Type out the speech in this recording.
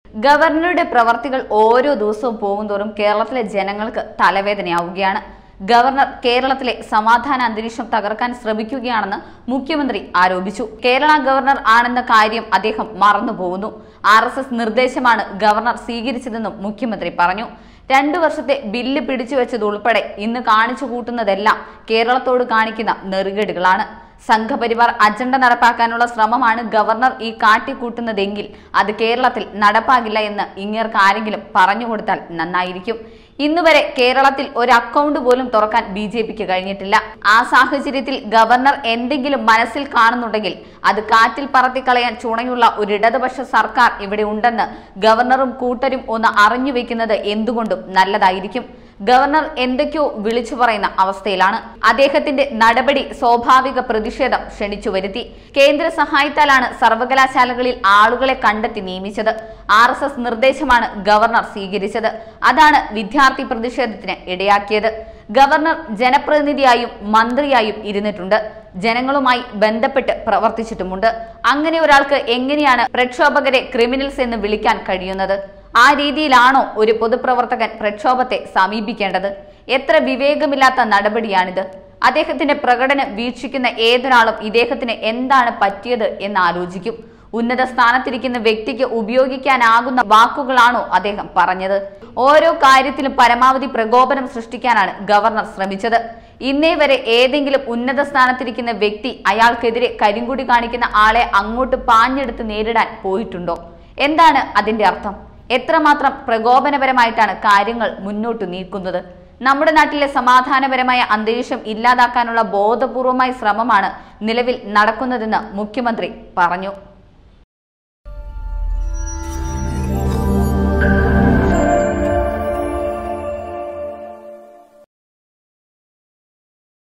ഗവർണറുടെ പ്രവർത്തികൾ ഓരോ ദിവസവും പോകുന്തോറും കേരളത്തിലെ ജനങ്ങൾക്ക് തലവേദനയാവുകയാണ്. ഗവർണർ കേരളത്തിലെ സമാധാന അന്തരീക്ഷം തകർക്കാൻ ശ്രമിക്കുകയാണെന്ന് മുഖ്യമന്ത്രി ആരോപിച്ചു. കേരള ഗവർണർ ആണെന്ന കാര്യം അദ്ദേഹം മറന്നുപോകുന്നു. RSS നിർദ്ദേശമാണ് ഗവർണർ സ്വീകരിച്ചതെന്നും മുഖ്യമന്ത്രി പറഞ്ഞു. 2 വർഷത്തെ ബില്ല് പിടിച്ചുവെച്ചതുൾപ്പെടെ ഇന്ന് കാണിച്ചു കൂട്ടുന്നതെല്ലാം കേരളത്തോട് കാണിക്കുന്ന നെറുകേടുകളാണ്. സംഘപരിവാർ അജണ്ട നടപ്പാക്കാനുള്ള ശ്രമമാണ് ഗവർണർ ഈ കാട്ടിക്കൂട്ടുന്നതെങ്കിൽ അത് കേരളത്തിൽ നടപ്പാകില്ല എന്ന് ഇങ്ങേർക്ക് ആരെങ്കിലും പറഞ്ഞുകൊടുത്താൽ നന്നായിരിക്കും. ഇന്നുവരെ കേരളത്തിൽ ഒരു അക്കൗണ്ട് പോലും തുറക്കാൻ BJPക്ക് കഴിഞ്ഞിട്ടില്ല. ആ സാഹചര്യത്തിൽ ഗവർണർ എന്തെങ്കിലും മനസ്സിൽ കാണുന്നുണ്ടെങ്കിൽ അത് കാറ്റിൽ പറത്തിക്കളയാൻ ചുണയുള്ള ഒരു ഇടതുപക്ഷ സർക്കാർ ഇവിടെ ഉണ്ടെന്ന് ഗവർണറും കൂട്ടരും ഒന്ന് അറിഞ്ഞു വെക്കുന്നത് എന്തുകൊണ്ടും നല്ലതായിരിക്കും. ഗവർണർ എന്തൊക്കെയോ വിളിച്ചു പറയുന്ന അവസ്ഥയിലാണ്. അദ്ദേഹത്തിന്റെ നടപടി സ്വാഭാവിക പ്രതിഷേധം ക്ഷണിച്ചു വരുത്തി. കേന്ദ്ര സഹായത്താലാണ് സർവകലാശാലകളിൽ ആളുകളെ കണ്ടെത്തി നിയമിച്ചത്. RSS നിർദ്ദേശമാണ് ഗവർണർ സ്വീകരിച്ചത്. അതാണ് വിദ്യാർത്ഥി പ്രതിഷേധത്തിന് ഇടയാക്കിയത്. ഗവർണർ ജനപ്രതിനിധിയായും മന്ത്രിയായും ഇരുന്നിട്ടുണ്ട്. ജനങ്ങളുമായി ബന്ധപ്പെട്ട് പ്രവർത്തിച്ചിട്ടുമുണ്ട്. അങ്ങനെ ഒരാൾക്ക് എങ്ങനെയാണ് പ്രക്ഷോഭകരെ ക്രിമിനൽസ് എന്ന് വിളിക്കാൻ കഴിയുന്നത്? ആ രീതിയിലാണോ ഒരു പൊതുപ്രവർത്തകൻ പ്രക്ഷോഭത്തെ സമീപിക്കേണ്ടത്? എത്ര വിവേകമില്ലാത്ത നടപടിയാണിത്. അദ്ദേഹത്തിന്റെ പ്രകടനം വീക്ഷിക്കുന്ന ഏതൊരാളും ഇദ്ദേഹത്തിന് എന്താണ് പറ്റിയത് എന്ന് ആലോചിക്കും. ഉന്നത സ്ഥാനത്തിരിക്കുന്ന വ്യക്തിക്ക് ഉപയോഗിക്കാനാകുന്ന വാക്കുകളാണോ അദ്ദേഹം പറഞ്ഞത്? ഓരോ കാര്യത്തിലും പരമാവധി പ്രകോപനം സൃഷ്ടിക്കാനാണ് ഗവർണർ ശ്രമിച്ചത്. ഇന്നേ വരെ ഏതെങ്കിലും ഉന്നത സ്ഥാനത്തിരിക്കുന്ന വ്യക്തി അയാൾക്കെതിരെ കരിങ്കുടി കാണിക്കുന്ന ആളെ അങ്ങോട്ട് പാഞ്ഞെടുത്ത് നേരിടാൻ പോയിട്ടുണ്ടോ? എന്താണ് അതിന്റെ അർത്ഥം? എത്രമാത്രം പ്രകോപനപരമായിട്ടാണ് കാര്യങ്ങൾ മുന്നോട്ട് നീക്കുന്നത്? നമ്മുടെ നാട്ടിലെ സമാധാനപരമായ അന്തരീക്ഷം ഇല്ലാതാക്കാനുള്ള ബോധപൂർവമായ ശ്രമമാണ് നിലവിൽ നടക്കുന്നതെന്ന് മുഖ്യമന്ത്രി പറഞ്ഞു.